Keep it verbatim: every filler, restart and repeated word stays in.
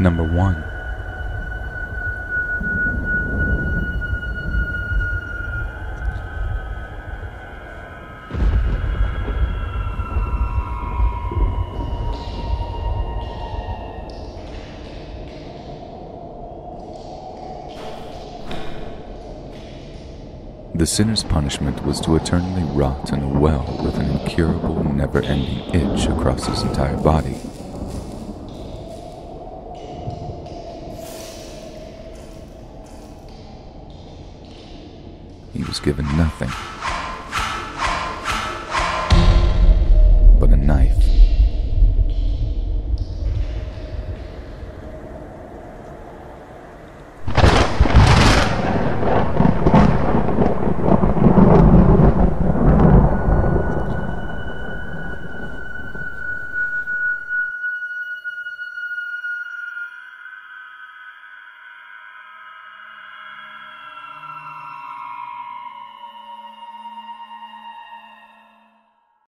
Number one. The sinner's punishment was to eternally rot in a well with an incurable, never-ending itch across his entire body. He was given nothing